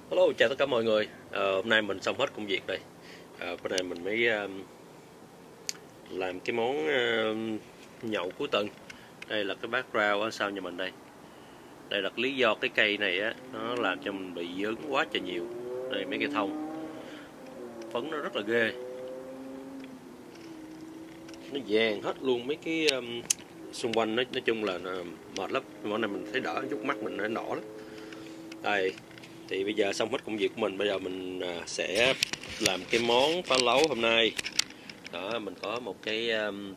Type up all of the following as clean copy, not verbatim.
Hello, chào tất cả mọi người. Hôm nay mình xong hết công việc đây. Bữa nay mình mới làm cái món nhậu cuối tuần. Đây là cái background ở sau nhà mình đây. Đây là lý do cái cây này á, nó làm cho mình bị dớn quá trời nhiều. Đây mấy cây thông, phấn nó rất là ghê. Nó vàng hết luôn mấy cái xung quanh. Nói chung là mệt lắm. Món này mình thấy đỡ, chút mắt mình nó đỏ lắm. Đây. Thì bây giờ xong hết công việc của mình, bây giờ mình sẽ làm cái món phá lấu hôm nay. Đó, mình có một cái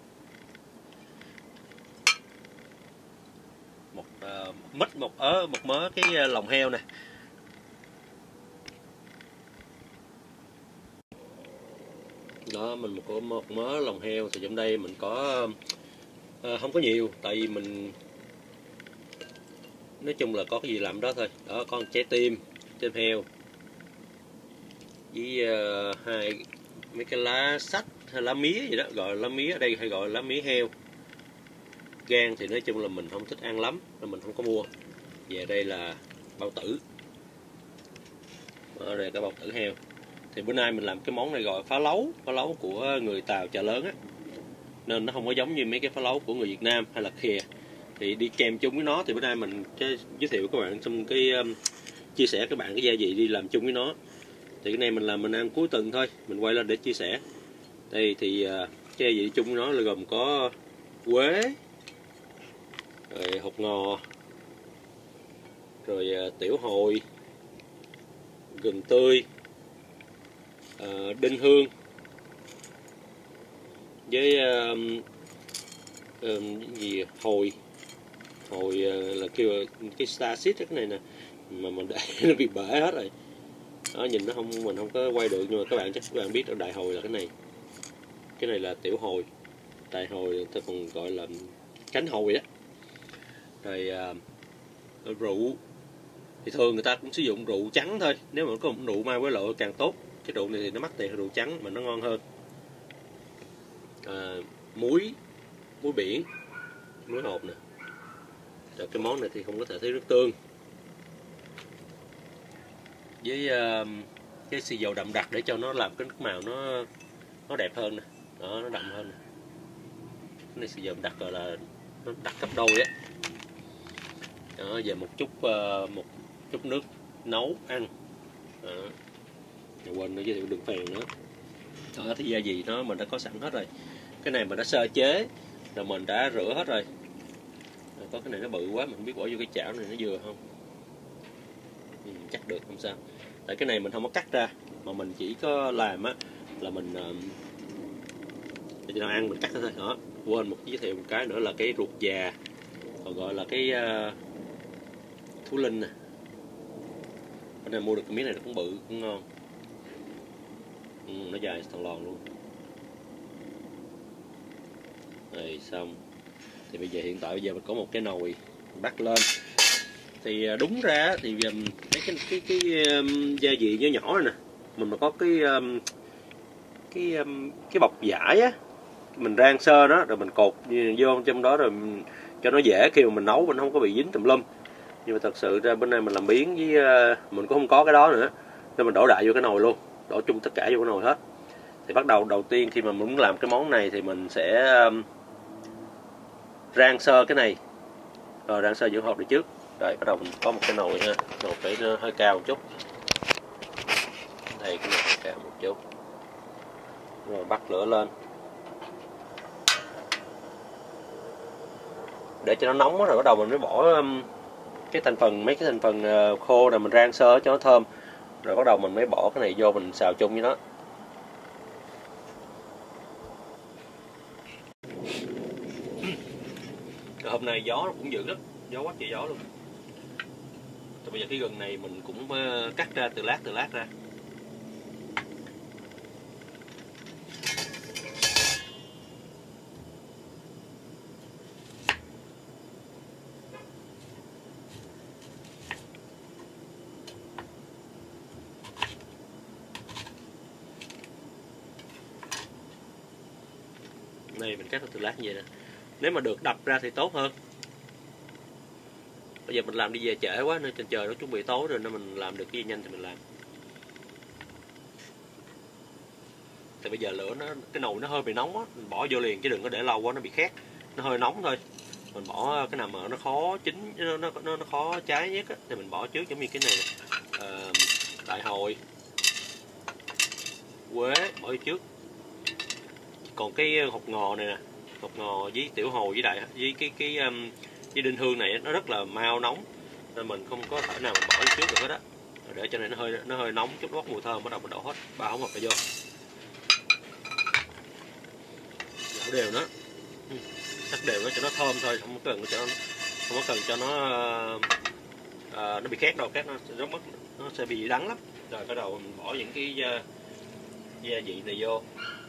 một mớ cái lòng heo nè. Đó, mình có một mớ lòng heo. Thì trong đây mình có không có nhiều, tại vì mình nói chung là có cái gì làm đó thôi. Đó, có một trái tim heo với hai mấy cái lá sách hay lá mía gì đó, gọi lá mía ở đây hay gọi lá mía heo. Gan thì nói chung là mình không thích ăn lắm nên mình không có mua. Về đây là bao tử. Ở đây cái bao tử heo. Thì bữa nay mình làm cái món này gọi phá lấu của người Tàu chợ lớn á, nên nó không có giống như mấy cái phá lấu của người Việt Nam hay là khìa. Thì đi kèm chung với nó, thì bữa nay mình giới thiệu các bạn trong cái chia sẻ các bạn cái gia vị đi làm chung với nó. Thì cái này mình làm mình ăn cuối tuần thôi, mình quay lên để chia sẻ. Đây thì cái gia vị chung với nó là gồm có quế, rồi hột ngò, rồi tiểu hồi, gừng tươi, đinh hương, với gì hồi là kêu cái star seed cái này nè, mà mình để nó bị bể hết rồi. Đó, nhìn nó không, mình không có quay được, nhưng mà các bạn chắc các bạn biết ở đại hồi là cái này là tiểu hồi, đại hồi ta còn gọi là cánh hồi á. Rồi rượu thì thường người ta cũng sử dụng rượu trắng thôi, nếu mà có một rượu mai với lộ càng tốt. Cái rượu này thì nó mắc tiền hơn rượu trắng mà nó ngon hơn. Muối biển, muối hột nè. Rồi cái món này thì không có thể thấy nước tương, với cái xì dầu đậm đặc để cho nó làm cái nước màu nó đẹp hơn nè. Đó, nó đậm hơn nè. Cái này xì dầu đặc gọi là nó đặc gấp đôi á. Đó, về một chút nước nấu ăn. Đó. Quên nữa giới thiệu đường phèn nữa. Đó, thì gia vị nó mình đã có sẵn hết rồi. Cái này mình đã sơ chế rồi, mình đã rửa hết rồi. Có cái này nó bự quá, mình không biết bỏ vô cái chảo này nó vừa không. Chắc được, không sao. Tại cái này mình không có cắt ra, mà mình chỉ có làm á là mình để cho nó ăn mình cắt thôi. Đó, quên một giới thiệu một cái nữa là cái ruột già, còn gọi là cái thú linh nè. Bên này mua được cái miếng này nó cũng bự, cũng ngon. Nó dài thằng lòn luôn. Rồi xong. Thì bây giờ hiện tại bây giờ mình có một cái nồi bắt lên. Thì đúng ra thì mấy cái gia vị nhỏ nhỏ này nè, mình mà có cái bọc vải á, mình rang sơ nó rồi mình cột vô trong đó rồi cho nó dễ khi mà mình nấu, mình không có bị dính tùm lum. Nhưng mà thật sự ra bên này mình làm biếng với mình cũng không có cái đó nữa, nên mình đổ đại vô cái nồi luôn, đổ chung tất cả vô cái nồi hết. Thì bắt đầu tiên khi mà mình muốn làm cái món này thì mình sẽ rang sơ cái này, rồi rang sơ giữa hộp đi trước. Rồi bắt đầu mình có một cái nồi ha, nồi phải hơi cao một chút. Đây, cái nồi hơi cao một chút. Rồi bắt lửa lên để cho nó nóng rồi bắt đầu mình mới bỏ mấy cái thành phần khô này mình rang sơ cho nó thơm. Rồi bắt đầu mình mới bỏ cái này vô mình xào chung với nó. Hôm nay gió nó cũng dữ lắm, gió quá trời gió luôn. Thì bây giờ cái gừng này mình cũng cắt ra từ lát ra. Này mình cắt từ lát như vậy nè. Nếu mà được đập ra thì tốt hơn. Bây giờ mình làm đi về trễ quá nên trên trời nó chuẩn bị tối rồi nên mình làm được cái gì nhanh thì mình làm. Thì bây giờ lửa nó, cái nồi nó hơi bị nóng á, mình bỏ vô liền chứ đừng có để lâu quá nó bị khét. Nó hơi nóng thôi. Mình bỏ cái nào mà nó khó chín, nó khó cháy nhất á, thì mình bỏ trước, giống như cái này nè. Đại hồi, quế bỏ vô trước. Còn cái hột ngò này nè, hột ngò với tiểu hồ với với đinh hương này nó rất là mau nóng nên mình không có thể nào mình bỏ vô trước được hết á. Để cho nên nó hơi nóng chút, bốc mùi thơm, bắt đầu mình đổ hết 3 hỗn hợp vào vô. Đảo đều nó, cắt đều nó cho nó thơm thôi, không có cần cho nó bị khét đâu, khét nó rất mất, nó sẽ bị đắng lắm. Rồi bắt đầu mình bỏ những cái gia vị này vô.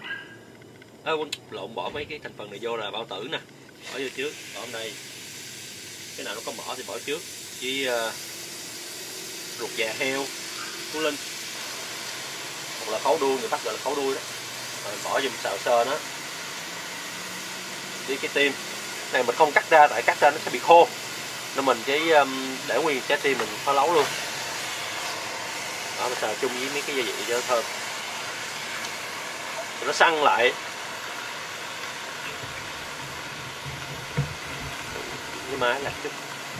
Lộn, bỏ mấy cái thành phần này vô là bao tử nè, bỏ vô trước. Bỏ ở đây cái nào nó có mỡ thì bỏ trước, với ruột già heo, cuốn linh, hoặc là khấu đuôi, người Bắc gọi là khấu đuôi đó. Rồi bỏ vô xào sơ nó. Với cái tim này mình không cắt ra, tại cắt ra nó sẽ bị khô nên mình chỉ để nguyên trái tim mình pha lấu luôn. Đó, mình xào chung với mấy cái gia vị cho nó thơm, rồi nó săn lại. Cái má lạc chút.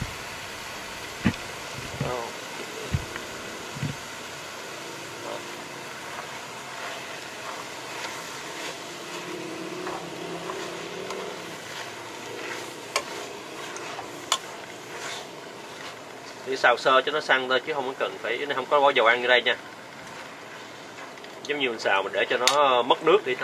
Thì xào sơ cho nó săn thôi chứ không có cần phải, không có bỏ dầu ăn như đây nha. Giống như mình xào mình để cho nó mất nước đi thôi.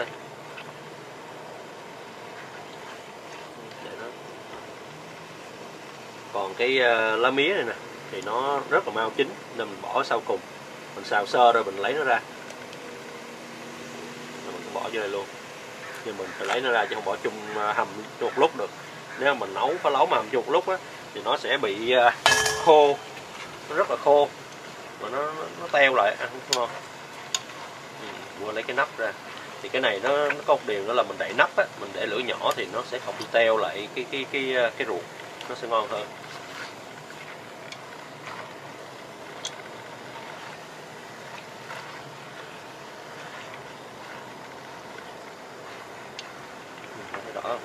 Còn cái lá mía này nè thì nó rất là mau chín nên mình bỏ sau cùng. Mình xào sơ rồi mình lấy nó ra, rồi mình cũng bỏ vô đây luôn. Nhưng mình phải lấy nó ra chứ không bỏ chung hầm chung một lúc được. Nếu mà mình nấu phá lấu mà hầm chung một lúc á thì nó sẽ bị khô, nó rất là khô mà nó teo lại, ăn không ngon. Mua lấy cái nắp ra. Thì cái này nó có một điều nữa là mình đậy nắp á, mình để lửa nhỏ thì nó sẽ không bị teo lại cái ruột, nó sẽ ngon hơn. Đỏ.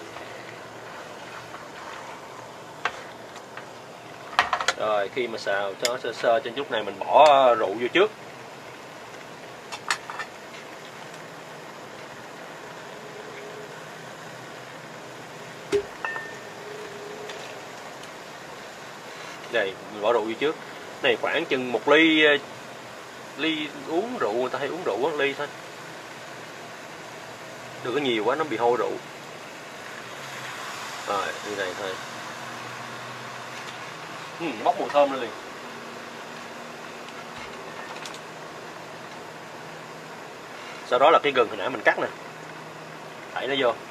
Rồi khi mà xào cho nó sơ trên chút này mình bỏ rượu vô trước. Đây mình bỏ rượu vô trước. Này khoảng chừng 1 ly uống rượu, người ta hay uống rượu 1 ly thôi. Đừng có nhiều quá nó bị hôi rượu. Rồi như này thôi. Bốc mùi thơm lên liền. Sau đó là cái gừng hồi nãy mình cắt nè, đẩy nó vô,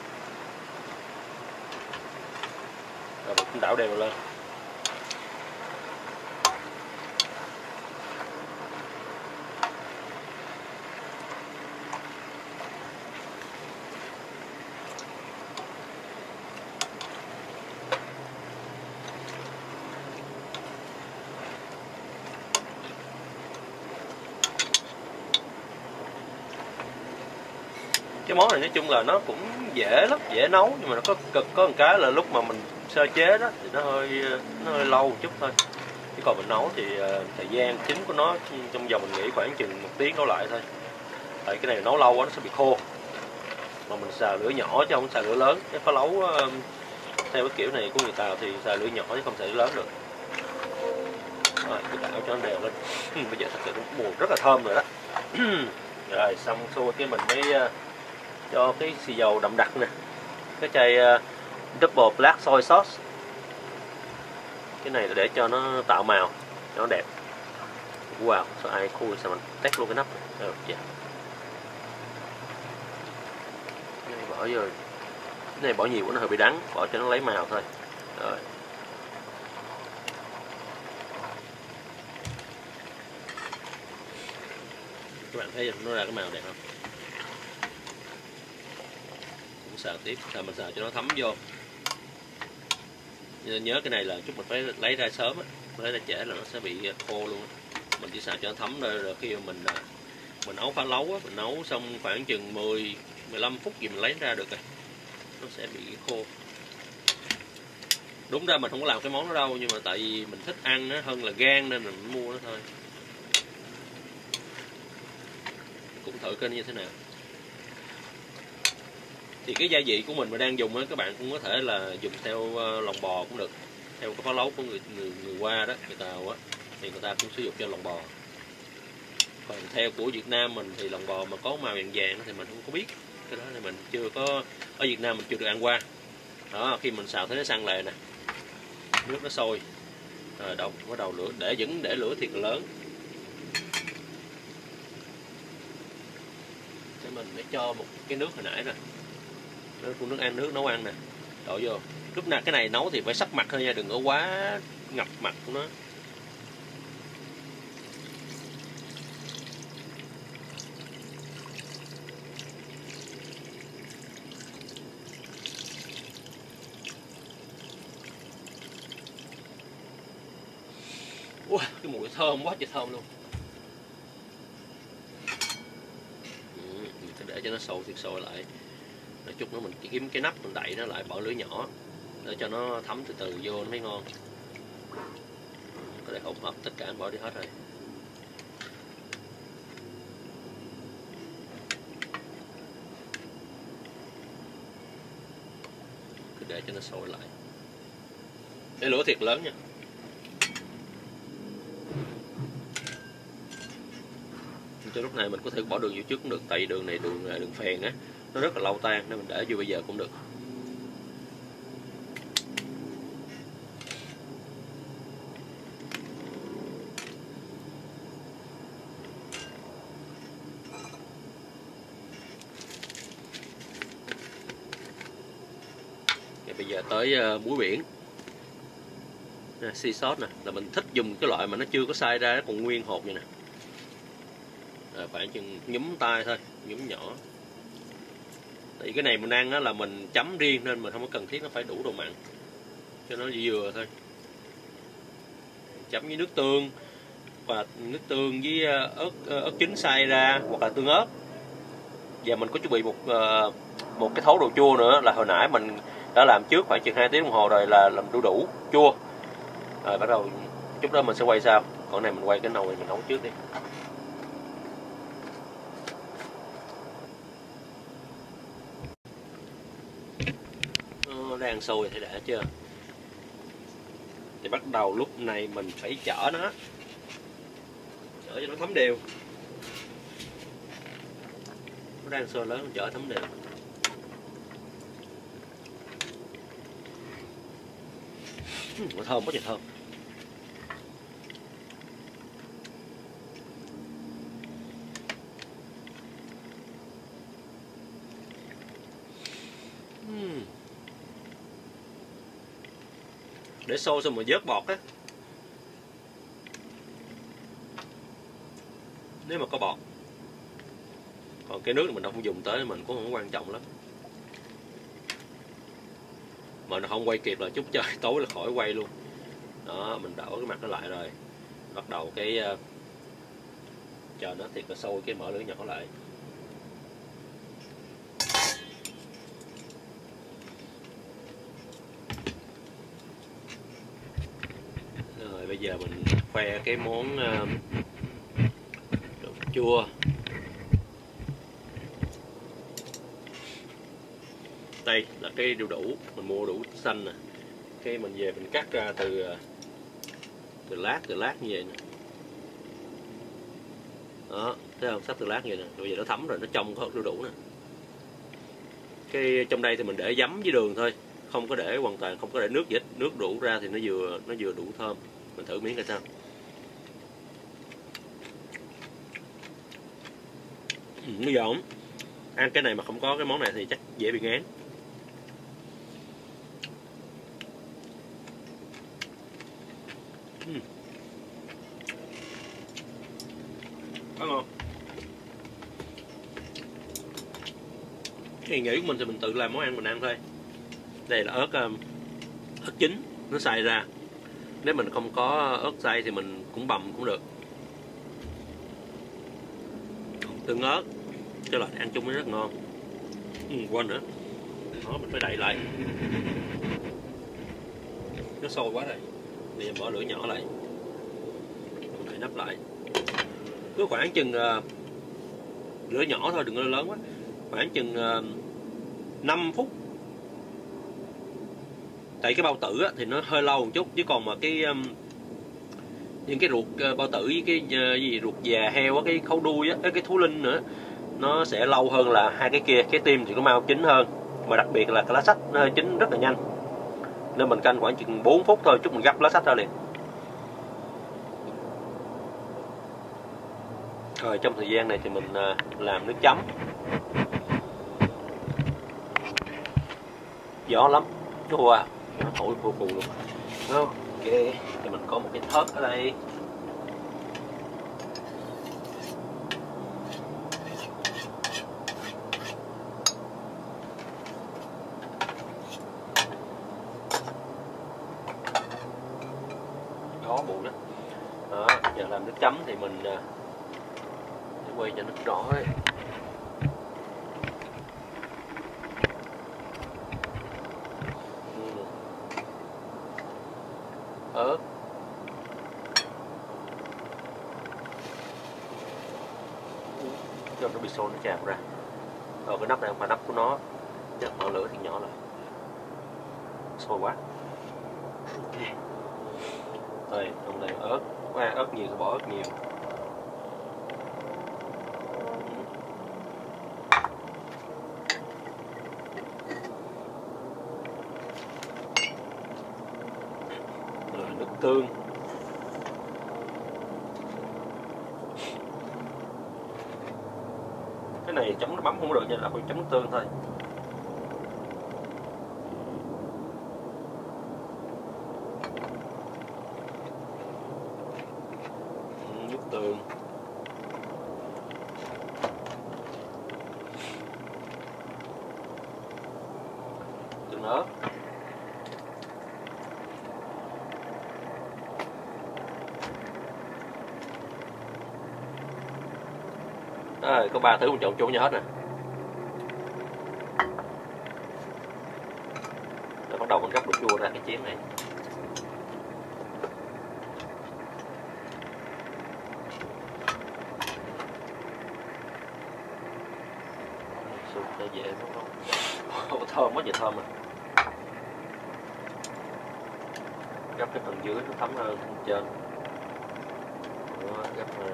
rồi mình cũng đảo đều lên. Cái món này nói chung là nó cũng dễ lắm, dễ nấu, nhưng mà nó có một cái là lúc mà mình sơ chế đó thì nó hơi lâu một chút thôi. Chứ còn mình nấu thì thời gian chín của nó trong vòng mình nghĩ khoảng chừng 1 tiếng nấu lại thôi. Tại cái này nấu lâu quá nó sẽ bị khô. Mà mình xào lửa nhỏ chứ không xào lửa lớn. Cái phá lấu theo cái kiểu này của người Tàu thì xào lửa nhỏ chứ không xào lửa lớn được. Rồi cứ đảo cho nó đều lên. Bây giờ thật sự nó mùi rất là thơm rồi đó. Rồi xong xuôi cái mình mới cho cái xì dầu đậm đặc nè, cái chai double black soy sauce. Cái này là để cho nó tạo màu cho nó đẹp. Wow, sao ai khui sao mình tét luôn cái nắp này. Rồi, dạ. Cái này bỏ vô. Cái này bỏ nhiều quá nó hơi bị đắng, bỏ cho nó lấy màu thôi. Rồi. Các bạn thấy nó ra cái màu đẹp không? Cũng xào tiếp, mình xào cho nó thấm vô. Nhớ cái này là chút mình phải lấy ra sớm á, lấy ra trễ là nó sẽ bị khô luôn á. Mình chỉ xào cho nó thấm rồi khi mà mình nấu phá lấu á, mình nấu xong khoảng chừng 10-15 phút gì mình lấy ra được rồi, nó sẽ bị khô. Đúng ra mình không có làm cái món đó đâu, nhưng mà tại vì mình thích ăn nó hơn là gan nên mình mua nó thôi. Cũng thử coi như thế nào. Thì cái gia vị của mình mà đang dùng á, các bạn cũng có thể là dùng theo lòng bò cũng được, theo cái phá lấu của người Hoa đó, người Tàu á, thì người ta cũng sử dụng cho lòng bò. Còn theo của Việt Nam mình thì lòng bò mà có màu vàng vàng thì mình không có biết, cái đó thì mình chưa có, ở Việt Nam mình chưa được ăn qua. Đó, khi mình xào thấy nó săn lề nè, nước nó sôi rồi bắt đầu lửa để lửa thiệt là lớn. Để mình để cho một cái nước hồi nãy nè, nước nấu ăn nè, đổ vô. Lúc nào cái này nấu thì phải sắp mặt thôi nha, đừng có quá ngập mặt của nó. Ui, cái mùi thơm quá trời thơm luôn. Mình phải để cho nó sôi thiệt sôi lại. Nói chút nữa mình kiếm cái nắp mình đậy nó lại, bỏ lửa nhỏ để cho nó thấm từ từ vô nó mới ngon. Có thể hỗn hợp tất cả bỏ đi hết rồi. Cứ để cho nó sôi lại. Để lửa thiệt lớn nha. Cho lúc này mình có thể bỏ đường vô trước cũng được, tại vì đường này đường phèn á, nó rất là lâu tan nên mình để vô bây giờ cũng được. Bây giờ tới muối biển. Sea salt nè, là mình thích dùng cái loại mà nó chưa có xay ra, nó còn nguyên hột vậy nè. Khoảng chừng nhúm tay thôi, nhúm nhỏ. Tại cái này mình ăn á là mình chấm riêng nên mình không có cần thiết nó phải đủ độ mặn, cho nó vừa thôi. Chấm với nước tương, và nước tương với ớt chín xay ra hoặc là tương ớt. Và mình có chuẩn bị một cái thố đồ chua nữa, là hồi nãy mình đã làm trước khoảng chừng 2 tiếng đồng hồ rồi, là làm đu đủ chua. Rồi bắt đầu chút đó mình sẽ quay sau. Còn này mình quay cái nồi mình nấu trước đi. Nó đang sôi thì đã chưa? Thì bắt đầu lúc này mình phải chở nó cho nó thấm đều. Nó đang sôi lớn, mình chở thấm đều. Thơm quá trời thơm. Để sôi xong rồi vớt bọt á, nếu mà có bọt. Còn cái nước mình không dùng tới, mình cũng không quan trọng lắm. Mà nó không quay kịp là chút trời tối là khỏi quay luôn. Đó, mình đổ cái mặt nó lại rồi, bắt đầu cái chờ nó thiệt là sôi, cái mở lửa nhỏ lại. Rồi bây giờ mình khoe cái món đồ chua. Đây là cái đu đủ, mình mua đủ xanh nè. Cái mình về mình cắt ra từ lát như vậy nè. Đó, thấy không, sắp từ lát như vậy nè. Bây giờ nó thấm rồi, nó trong có đu đủ nè. Cái trong đây thì mình để giấm với đường thôi, không có để hoàn toàn, không có để nước gì hết. Nước đủ ra thì nó vừa đủ thơm. Mình thử miếng coi sao. Nó giòn. Ăn cái này mà không có cái món này thì chắc dễ bị ngán. Quá ngon. Cái nghĩ của mình thì mình tự làm món ăn mình ăn thôi. Đây là ớt chín. nó xay ra. Nếu mình không có ớt xay thì mình cũng bằm cũng được. Tương ớt cái loại ăn chung nó rất ngon. Quên nữa, đó mình phải đậy lại, nó sôi quá rồi. Bây giờ mở lửa nhỏ lại, mình đậy nắp lại, cứ khoảng chừng lửa nhỏ thôi, đừng có lớn quá, khoảng chừng 5 phút. Tại cái bao tử á, thì nó hơi lâu một chút, chứ còn mà cái những cái ruột bao tử với cái gì ruột già heo á, cái khấu đuôi á, cái thú linh nữa, nó sẽ lâu hơn là hai cái kia. Cái tim thì nó mau chín hơn, mà đặc biệt là cái lá sách nó chín rất là nhanh, nên mình canh khoảng chừng 4 phút thôi, chút mình gấp lá sách ra liền. Rồi trong thời gian này thì mình làm nước chấm. Gió lắm, wow, nó thổi phù phù luôn. Ok, thì mình có một cái thớt ở đây. Gió bụi đó. Đó, giờ làm nước chấm thì mình để quay cho nước rõ ấy. Ớt, cho nó bị sôi, nó tràn ra. Rồi cái nắp này không phải nắp của nó, chắc mở lửa thì nhỏ lại, sôi quá. Ok, rồi trong này ớt, ớt nhiều thì bỏ ớt nhiều. Rồi nước tương. Cái này chấm nước mắm không được nha, là phải chấm nước tương thôi. Nước tương. Tương ớt. Rồi, có 3 thứ mình trộn chung nhau hết nè. Rồi bắt đầu mình gấp đồ chua ra cái chén này. Sụp cho dễ nó thơm quá, vậy thơm à. Gấp cái phần dưới nó thấm hơn phần trên. Đó, gấp ra.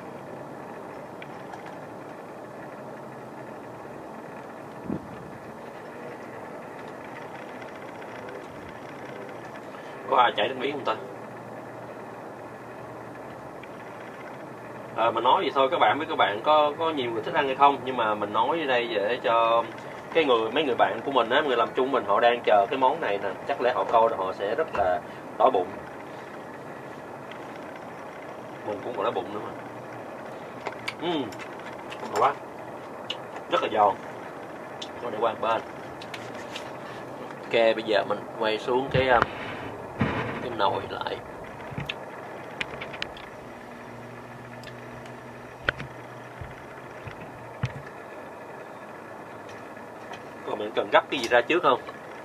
Có ai chảy nước miếng không ta? Mà nói vậy thôi, các bạn biết các bạn có nhiều người thích ăn hay không, nhưng mà mình nói ở đây để cho mấy người bạn của mình á, người làm chung mình, họ đang chờ cái món này nè, chắc lẽ họ coi rồi họ sẽ rất là đói bụng. Mình cũng còn đói bụng nữa mà. Ngon quá, rất là giòn. Cho để qua một bên. Ok, bây giờ mình quay xuống cái nồi lại. Còn mình cần gấp cái gì ra trước không?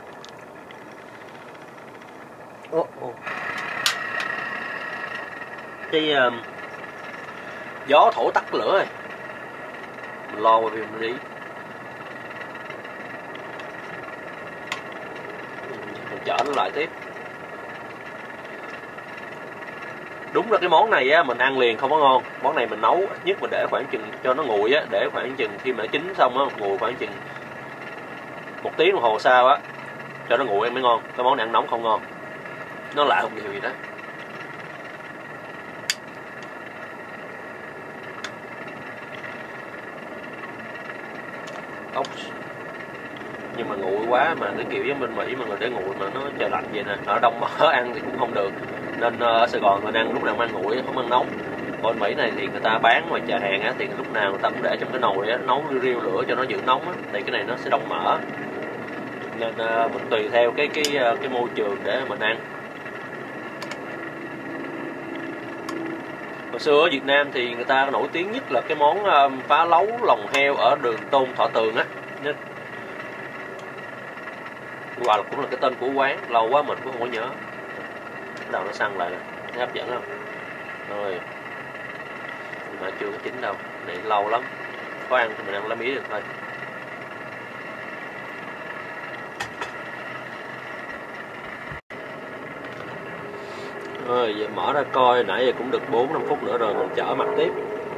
Cái gió thổi tắt lửa rồi, mình lo qua mình đi. Mình chở nó lại tiếp. Đúng là cái món này á, mình ăn liền không có ngon. Món này mình nấu ít nhất mình để khoảng chừng cho nó nguội á, để khoảng chừng khi mà nó chín xong á, nguội khoảng chừng 1 tiếng đồng hồ sau á, cho nó nguội mới ngon. Cái món này ăn nóng không ngon, nó lạ không điều gì đó. Ốc nhưng mà nguội quá, mà cái kiểu giống bên Mỹ mà người để nguội mà nó trời lạnh vậy nè, ở đông mỡ ăn thì cũng không được, nên ở Sài Gòn mình ăn lúc nào ăn nguội không ăn nóng. Còn Mỹ này thì người ta bán ngoài chợ hàng á, thì lúc nào người ta cũng để trong cái nồi á, nấu riu lửa cho nó giữ nóng á, thì cái này nó sẽ đông mỡ, nên mình tùy theo cái môi trường để mình ăn. Hồi xưa ở Việt Nam thì người ta nổi tiếng nhất là cái món phá lấu lòng heo ở đường Tôn Thọ Tường á, hoặc là cũng là cái tên của quán, lâu quá mình cũng không có nhớ. Bắt đầu nó săn lại nè, thấy hấp dẫn không? Rồi, nhưng mà chưa có chín đâu, này lâu lắm, có ăn thì mình ăn lá mía được thôi. Rồi giờ mở ra coi, nãy giờ cũng được 4-5 phút nữa rồi, mình chở mặt tiếp.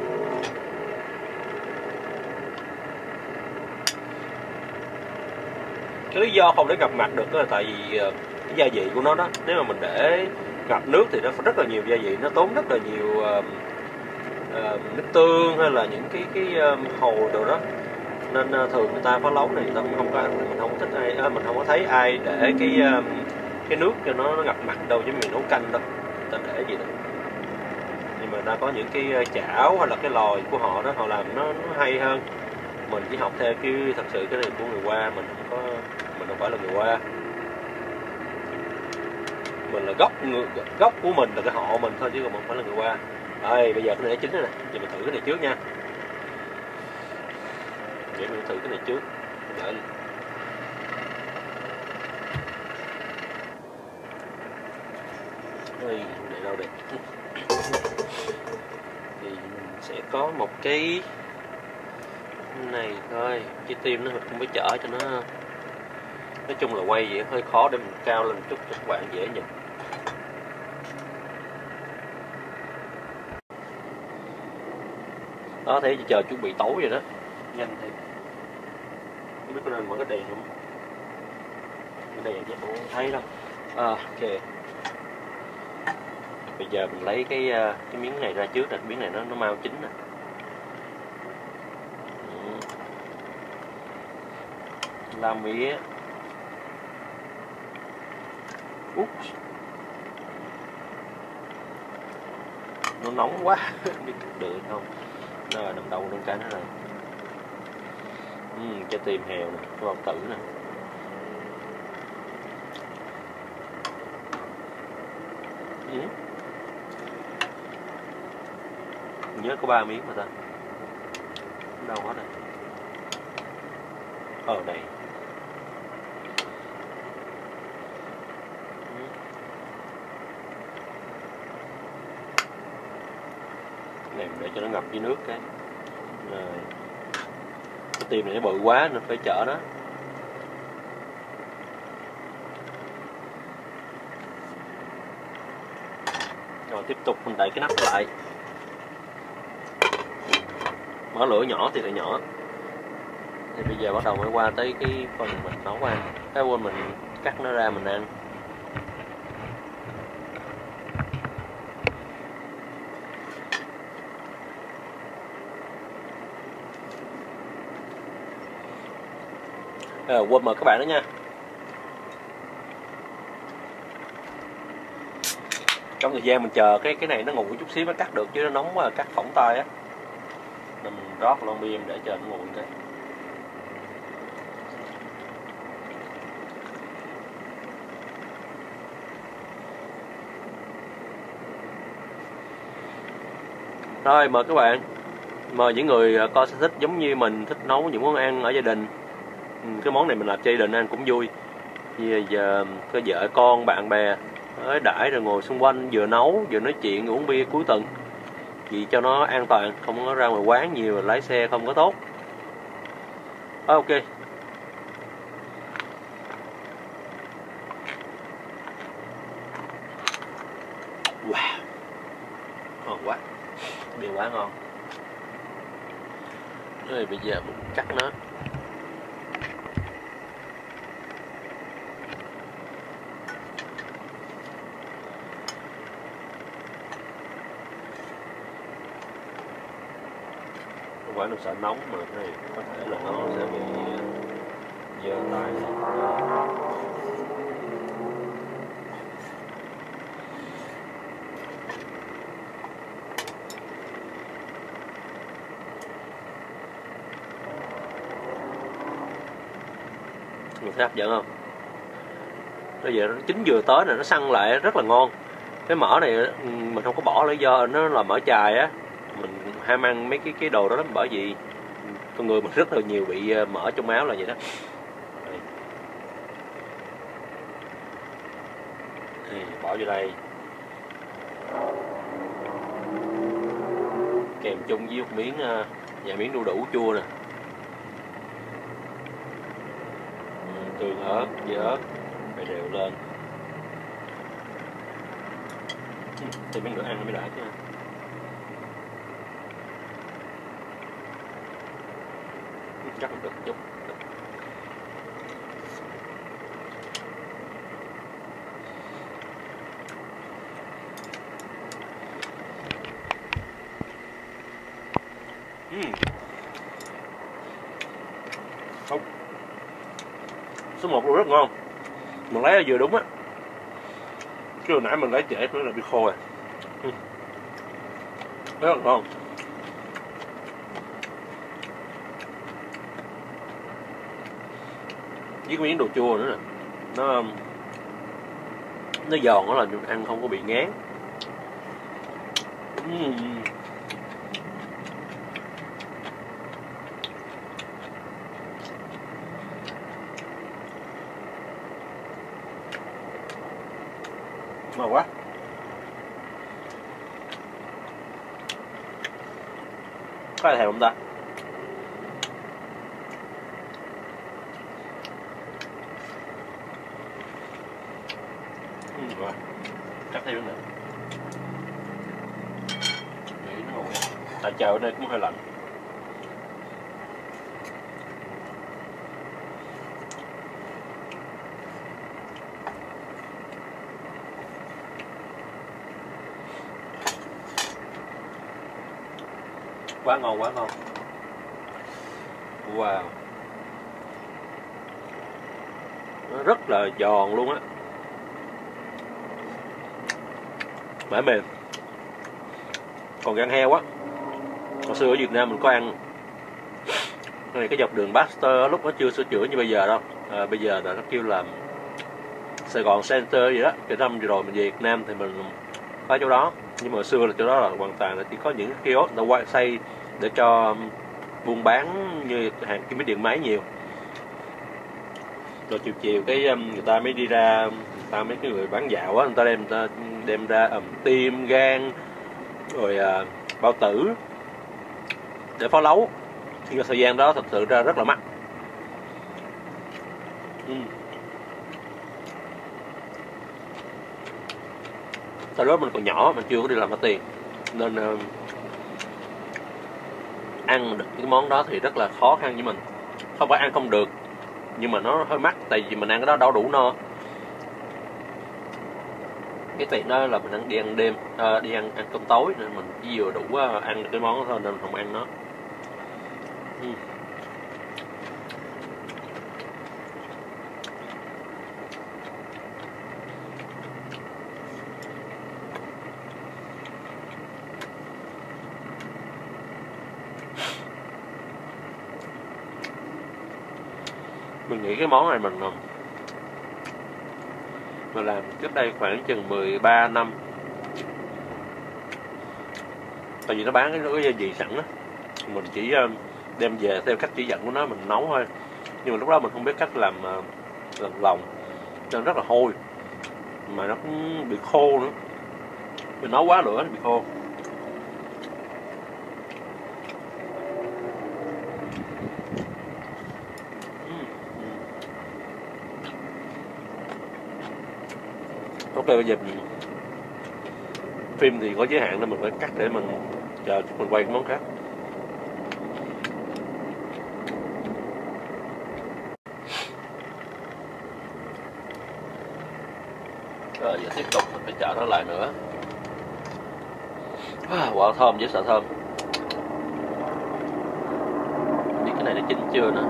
Cái lý do không để ngập mặt được là tại vì cái gia vị của nó đó, nếu mà mình để ngập nước thì nó rất là nhiều gia vị, nó tốn rất là nhiều nước tương hay là những cái hồi đồ đó, nên thường người ta phá lấu này người ta cũng không có ăn, mình không thích ai, mình không có thấy ai để cái nước cho nó ngập mặt đâu, giống như nấu canh đâu, người ta để gì đó. Nhưng mà ta có những cái chảo hay là cái lòi của họ đó, họ làm nó hay hơn. Mình chỉ học theo thật sự cái này của người Hoa, mình không phải là người Hoa, mình là gốc của mình là cái họ mình thôi, chứ còn mình không phải là người Hoa. Đây bây giờ cái này chín rồi nè, giờ mình thử cái này trước nha. Vậy mình thử cái này trước. Đợi. Đây, để đâu đây? Thì mình sẽ có một cái này thôi, cái tim nó mình không phải chở cho nó. Nói chung là quay vậy hơi khó, để mình cao lên một chút cho các bạn dễ nhìn. Đó, thấy chờ chuẩn bị tối rồi đó, nhanh thì không biết có nên mở cái đèn không, cái đèn chắc cũng không thấy đâu. Ok, bây giờ mình lấy cái miếng này ra trước nè, cái miếng này nó mau chín nè. La mía. Nó nóng quá, không biết cắt được không. Rồi nằm đâu nâng cái nó rồi. Trái tim heo nè, cái bao tử nè. Nhớ có 3 miếng mà ta. Đâu hết rồi. Ở đây. Này để cho nó ngập với nước cái. Rồi. Cái tim này nó bự quá nên phải chở nó. Rồi tiếp tục mình đậy cái nắp lại. Mở lửa nhỏ thì lại nhỏ. Thì bây giờ bắt đầu mới qua tới cái phần mình nấu ăn. Cái quên mình cắt nó ra mình ăn. Quên mời các bạn đó nha. Trong thời gian mình chờ cái này nó nguội chút xíu mới cắt được, chứ nó nóng quá cắt phỏng tay á. Nên mình rót lon bia để chờ nó nguội cái. Rồi mời các bạn, mời những người coi sở thích giống như mình, thích nấu những món ăn ở gia đình. Cái món này mình làm cho gia đình ăn cũng vui. Bây giờ có vợ con bạn bè đãi rồi ngồi xung quanh, vừa nấu vừa nói chuyện uống bia cuối tuần, vì cho nó an toàn, không có ra ngoài quán nhiều, lái xe không có tốt. Ok. Wow, ngon quá, bia quá ngon. Rồi bây giờ mình cắt nó. Không phải nó sợ nóng mà cái này có thể là nó sẽ bị dơ tay. Mình thấy hấp dẫn không? Bây giờ nó chín vừa tới này, nó săn lại rất là ngon. Cái mỡ này mình không có bỏ lý do nó là mỡ chài á, mình ham ăn mấy cái đồ đó lắm, bởi vì con người mình rất là nhiều bị mỡ trong máu là vậy đó. Đây, bỏ vô đây kèm chung với một miếng vài miếng đu đủ chua nè, tương ớt, dớt, phải đều lên. Thì mấy người ăn mới đã chứ. Chắc là được chút. Không. Số 1 luôn rất ngon. Mình lấy là vừa đúng á. Chứ hồi nãy mình lấy trễ nó là bị khô rồi. Rất là ngon. Với cái miếng đồ chua nữa nè, nó giòn, nó là ăn không có bị ngán. Ngon quá. Có ai thèm không ta? Rồi, cắt thêm nữa. Nghĩ nó ngon. Tại trời ở đây cũng hơi lạnh. Quá ngon, quá ngon. Wow, nó rất là giòn luôn á, mẻ mềm, còn gan heo á. Hồi xưa ở Việt Nam mình có ăn cái này, cái dọc đường Baxter lúc nó chưa sửa chữa như bây giờ đâu. Bây giờ là nó kêu là Sài Gòn Center vậy đó. Cái năm vừa rồi mình về Việt Nam thì mình có chỗ đó, nhưng mà hồi xưa là chỗ đó là hoàn toàn là chỉ có những cái kiosk nó quay xây để cho buôn bán như hàng cái máy điện máy nhiều. Rồi chiều chiều cái người ta mới đi ra, mấy cái người bán dạo á, người ta đem ra tim, gan, rồi bao tử để phó lấu. Nhưng mà thời gian đó thật sự ra rất là mắc. Tại đó mình còn nhỏ, mình chưa có đi làm ra tiền, nên ăn được cái món đó thì rất là khó khăn với mình. Không phải ăn không được, nhưng mà nó hơi mắc, tại vì mình ăn cái đó đâu đủ no. Cái tiệm đó là mình đi ăn đêm, đi ăn cơm tối, nên mình chỉ vừa đủ ăn được cái món đó thôi, nên không ăn nó. Mình nghĩ cái món này mình làm trước đây khoảng chừng 13 năm. Tại vì nó bán cái gia vị sẵn đó, mình chỉ đem về theo cách chỉ dẫn của nó mình nấu thôi. Nhưng mà lúc đó mình không biết cách làm lòng, nên rất là hôi, mà nó cũng bị khô nữa. Mình nấu quá lửa nó bị khô. Ok, bây giờ phim thì có giới hạn nên mình phải cắt để mình chờ chút mình quay cái món khác. Rồi giờ tiếp tục mình phải chờ nó lại nữa. Quả thơm với sợ thơm. Biết cái này nó chín chưa nữa.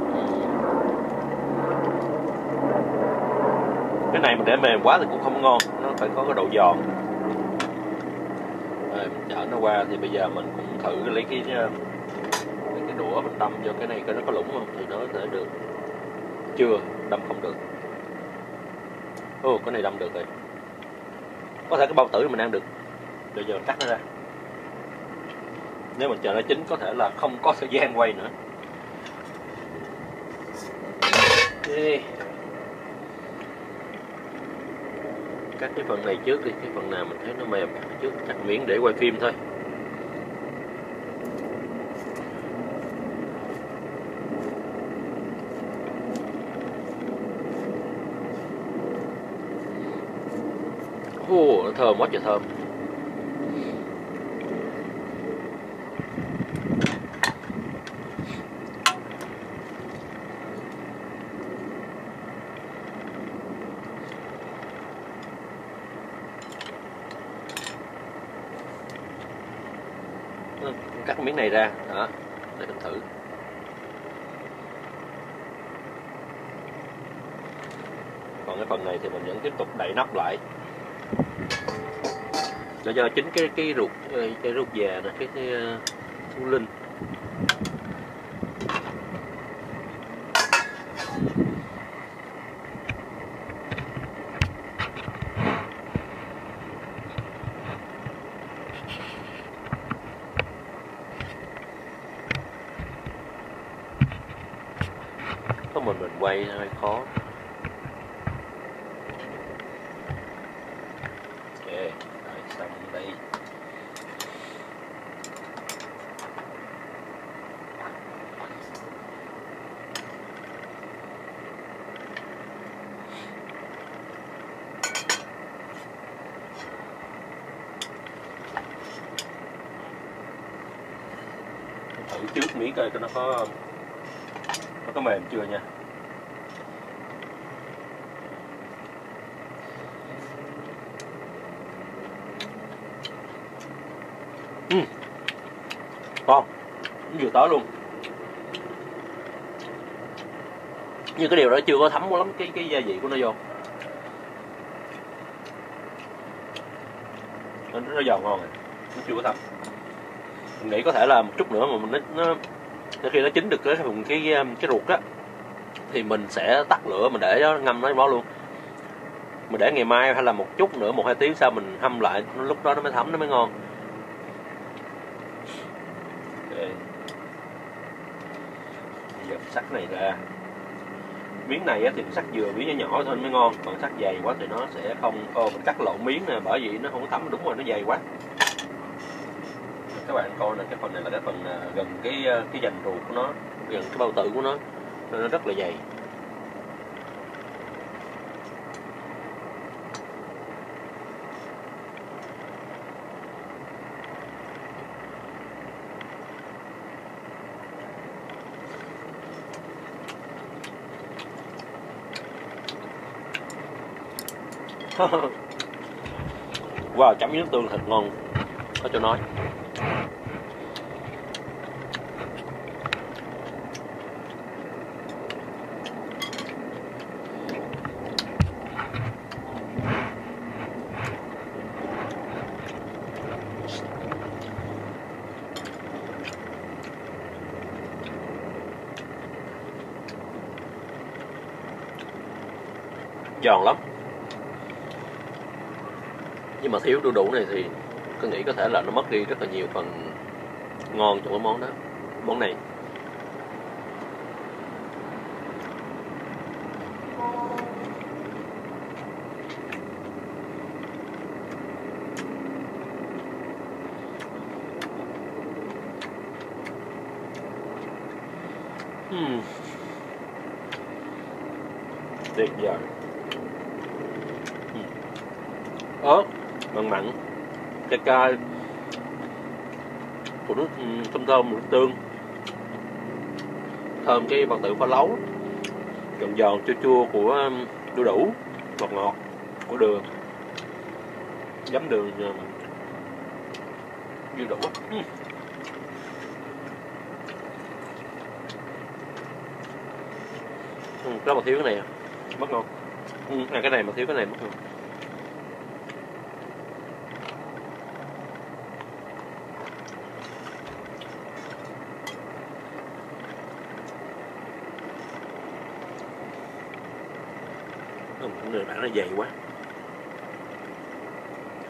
Cái này mình để mềm quá thì cũng không ngon, nó phải có cái độ giòn. Rồi mình chở nó qua thì bây giờ mình cũng thử lấy cái đũa mình đâm vô cái này coi nó có lủng không thì nó thể được. Chưa, đâm không được. Cái này đâm được rồi. Có thể cái bao tử mình ăn được. Bây giờ mình cắt nó ra. Nếu mình chờ nó chín có thể là không có thời gian quay nữa. Okay. Cắt cái phần này trước đi, cái phần nào mình thấy nó mềm trước cắt miếng để quay phim thôi. Nó thơm quá trời thơm. Cắt miếng này ra đó để mình thử. Còn cái phần này thì mình vẫn tiếp tục đậy nắp lại để cho chính cái ruột già nè, cái u linh. Có mình quay hơi khó. Ok, rồi xong đây. Thử trước miếng coi nó có mềm chưa nha. Ngon, vừa tới luôn. Nhưng cái điều đó chưa có thấm lắm cái gia vị của nó vô. Nó giòn ngon rồi, nó chưa có thấm. Mình nghĩ có thể là một chút nữa mà nó khi nó chín được cái ruột á thì mình sẽ tắt lửa, mình để nó ngâm nó luôn. Mình để ngày mai hay là một chút nữa, 1-2 tiếng sau mình hâm lại, lúc đó nó mới thấm, nó mới ngon. Okay. Bây giờ sắc này ra. Miếng này thì mình sắc vừa miếng nhỏ thôi mới ngon, còn sắc dày quá thì nó sẽ không. Mình cắt lộn miếng nè, bởi vì nó không có thấm, đúng rồi, nó dày quá. Các bạn coi nè, cái phần này là cái phần gần cái dành ruột của nó, gần cái bao tử của nó, nên nó rất là dày. Wow, chấm với nước tương thật ngon, có cho nói. Giòn lắm. Nhưng mà thiếu đu đủ này thì tôi nghĩ có thể là nó mất đi rất là nhiều phần ngon trong cái món đó, món này. Tuyệt vời. Ớt mặn mặn, cay cay của nước thơm nước tương, thơm cái bao tử pha lấu, giòn giòn chua chua của đu đủ, ngọt ngọt của đường, giấm đường dư đủ. Có mà thiếu cái này mất ngon. Cái này mà thiếu cái này mất ngon. Cái này nó dày quá.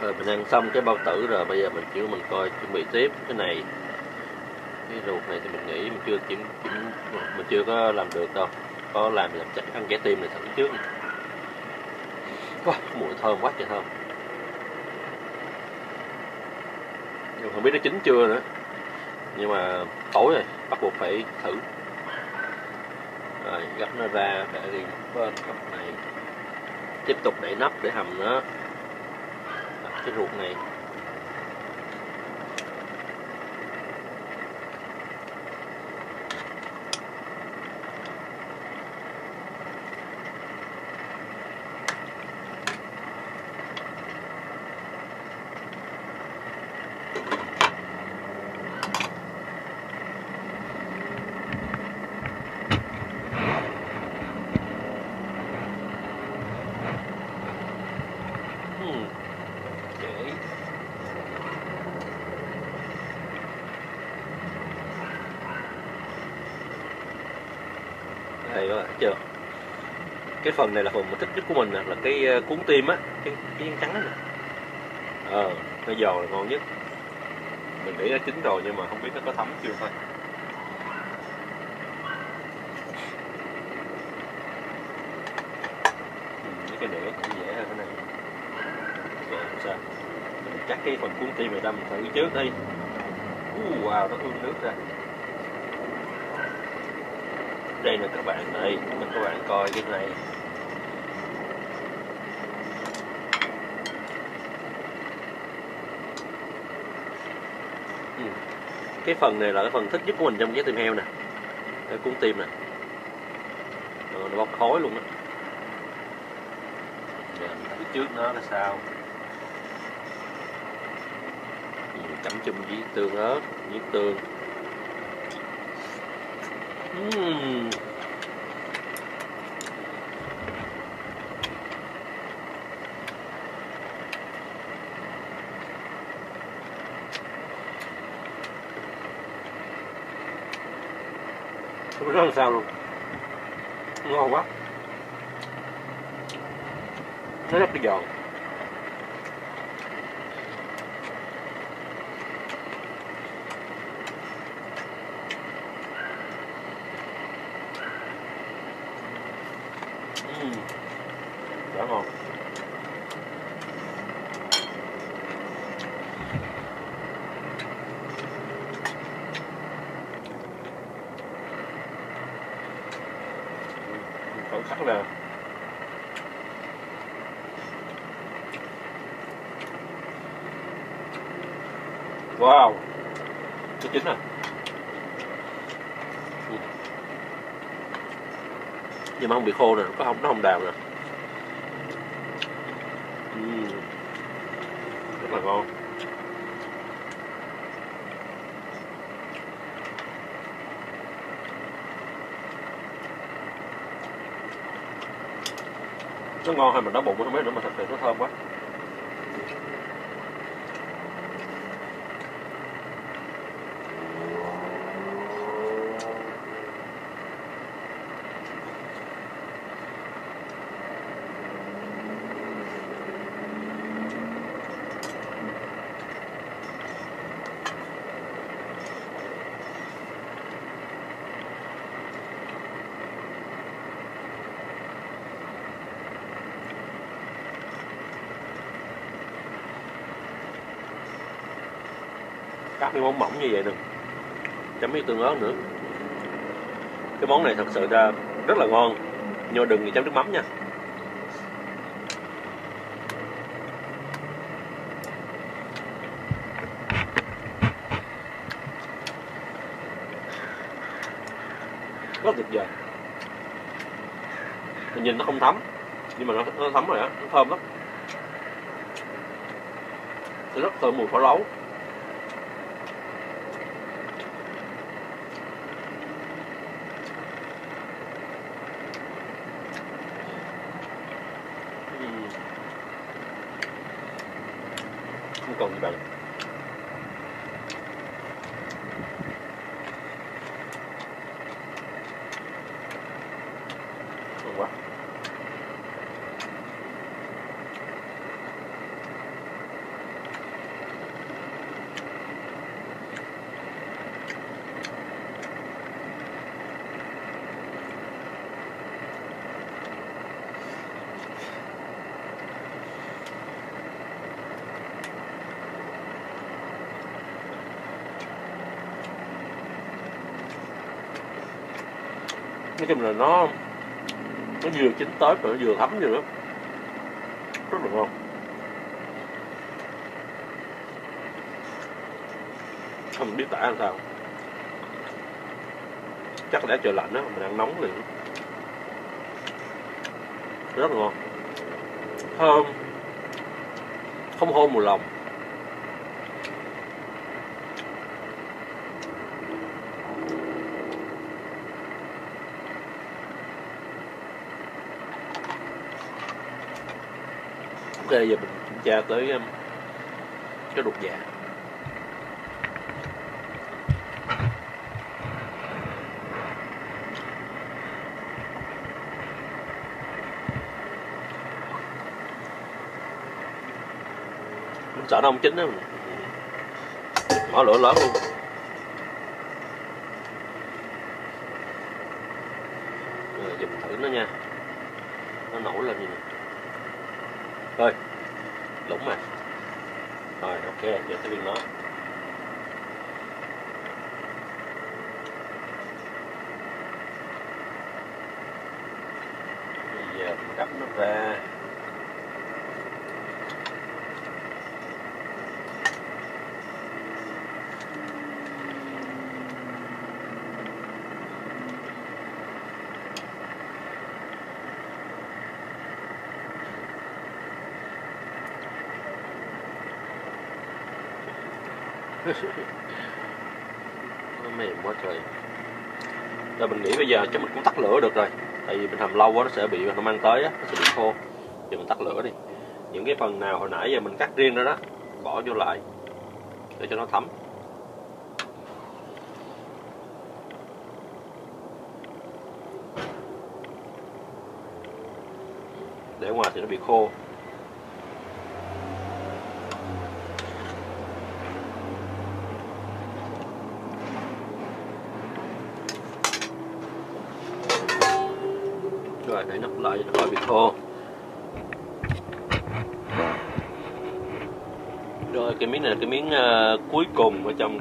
Rồi mình ăn xong cái bao tử rồi, bây giờ mình coi chuẩn bị tiếp cái này. Cái ruột này thì mình nghĩ mình chưa có làm được đâu. Có làm chắc ăn trái tim này thử trước. Wow, mùi thơm quá trời thơm. Nhưng không biết nó chín chưa nữa. Nhưng mà tối rồi, bắt buộc phải thử. Rồi gấp nó ra để đi bên góc này. Tiếp tục đậy nắp để hầm nó. Cái ruột này. Đây các bạn thấy chưa? Cái phần này là phần mà thích nhất của mình nè, là cái cuốn tim á, cái trắng này. Nó giòn là ngon nhất. Mình nghĩ nó chín rồi nhưng mà không biết nó có thấm chưa thôi. Cái nữa cũng dễ hơn cái này. Rồi sao? Mình cắt cái phần cuốn tim này ra mình thử trước đi. Wow, nó ương nước ra. Đây nè các bạn, đây cho các bạn coi cái này. Cái phần này là cái phần thích nhất của mình trong cái tim heo nè, cái cuốn tim nè. Nó bốc khói luôn á. Giờ mình thử trước nó là sao. Chấm chung với tương ớt, với tương. Không biết nó làm sao luôn, ngon quá, nó rất là giòn. Rất ngon. Khẩu sắc nè. Wow, nó chín rồi. Nhưng mà không bị khô nè, nó không đào nè. Rất là ngon. Nó ngon hay mà đói bụng không biết nữa, mà thật sự nó thơm quá. Cắt cái món mỏng như vậy nè, chấm với tương ớt nữa. Cái món này thật sự ra rất là ngon, nhưng mà đừng chấm nước mắm nha. Rất tuyệt vời. Mình nhìn nó không thấm, nhưng mà nó thấm rồi á, nó thơm lắm. Nó rất thơm mùi phở lấu. Không còn gì bằng. Ngon quá. nói chung là nó vừa chín tới rồi nó vừa thấm vừa nữa, rất là ngon. Không biết tả làm sao, chắc là trời lạnh đó mình ăn nóng liền, rất là ngon, thơm, không hôn mùi lòng. Ok, giờ mình kiểm tra tới cái ruột già. Mình sợ nó không chín đó, mở lửa lớn luôn. Rồi, giờ mình thử nó nha, nó nổi lên như này. Thôi, lủng mà. Rồi, ok, giờ tới viên nó. Bây giờ mình gấp nó ra. Nó mềm quá trời. Rồi mình nghĩ bây giờ chắc mình cũng tắt lửa được rồi, tại vì mình hầm lâu quá nó sẽ bị, nó mang tới á, nó sẽ bị khô. Giờ mình tắt lửa đi. Những cái phần nào hồi nãy giờ mình cắt riêng ra đó, bỏ vô lại để cho nó thấm. Để ngoài thì nó bị khô. Rồi để nắp lại cho nó khỏi bị khô. Rồi cái miếng này là cái miếng cuối cùng ở trong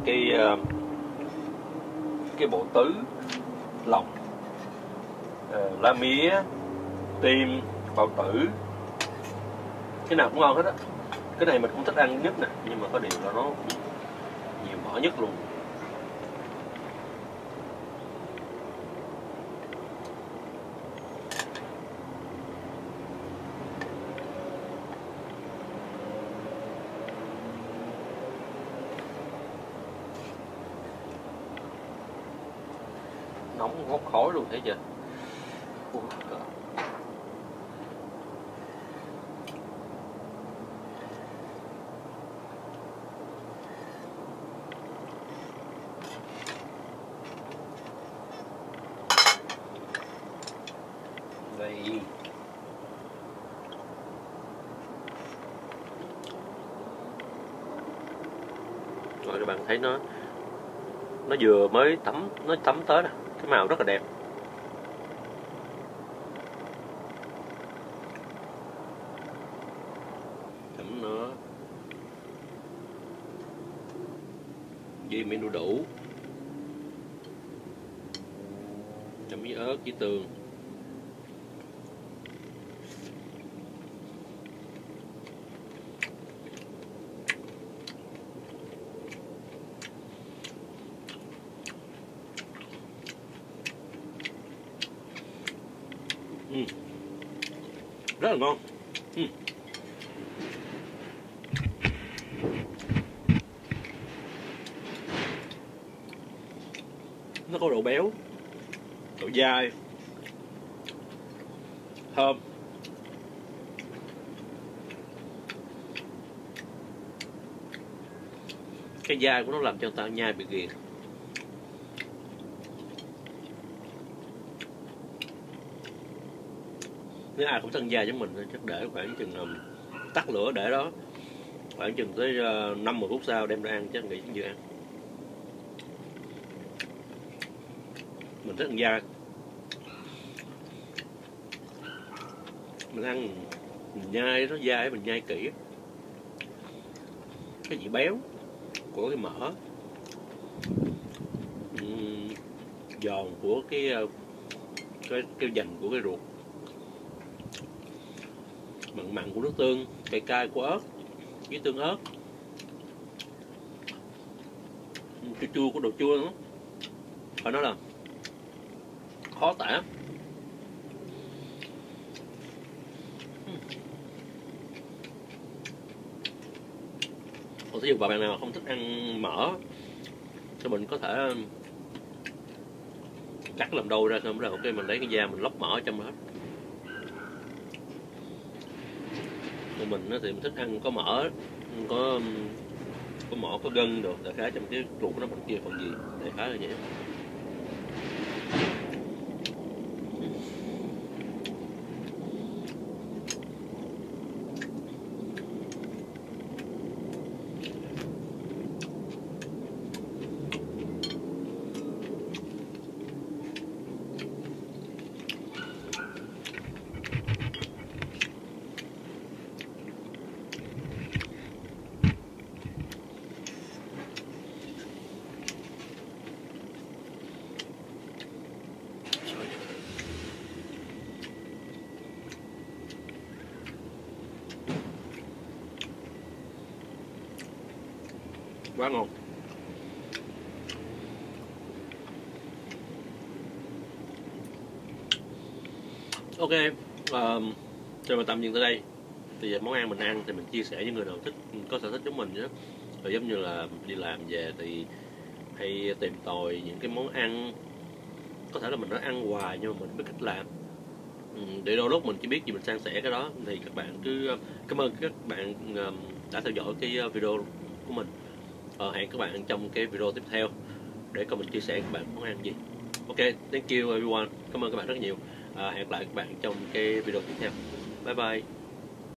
cái bộ tứ lòng, lá mía, tim, bao tử, cái nào cũng ngon hết á. Cái này mình cũng thích ăn nhất nè, nhưng mà có điều là nó nhiều mỡ nhất luôn. Nóng bốc khói luôn, thấy chưa? Đây. Rồi các bạn thấy nó vừa mới nó thấm tới nè, cái màu rất là đẹp. Chấm nó với miếng đu đủ, chấm với ớt với tương. Rất là ngon. Nó có độ béo, độ dai, thơm. Cái dai của nó làm cho tao nhai bị ghiền. Nếu ai cũng thân dai giống mình chắc để khoảng chừng tắt lửa để đó khoảng chừng tới 5-10 phút sau đem ra ăn chắc nghĩ vừa ăn. Mình thích ăn dai, mình ăn mình nhai nó dai, mình nhai kỹ cái vị béo của cái mỡ, giòn của cái cái dành của cái ruột, mặn mặn của nước tương, cay cay của ớt với tương ớt, chua chua của đồ chua nữa, phải nói là khó tả. Còn thí dụ bạn nào không thích ăn mỡ thì mình có thể cắt làm đôi ra, xong rồi ok mình lấy cái da mình lóc mỡ trong hết. Còn mình thì mình thích ăn có mỡ, có mỡ, có gân được, đại khái trong cái ruột nó bên kia phần gì, đại khái là vậy. Quá ngon. Ok, rồi mà tạm dừng tới đây. Thì món ăn mình ăn thì mình chia sẻ với người nào thích, có sở thích giống mình nhé. Rồi giống như là đi làm về thì hay tìm tòi những cái món ăn, có thể là mình đã ăn hoài nhưng mà mình biết cách làm. Để đôi lúc mình chỉ biết gì mình san sẻ cái đó. Thì các bạn cứ cảm ơn các bạn đã theo dõi cái video của mình. Hẹn các bạn trong cái video tiếp theo để coi mình chia sẻ các bạn món ăn gì. Ok, thank you everyone, cảm ơn các bạn rất nhiều. Hẹn gặp lại các bạn trong cái video tiếp theo. Bye bye.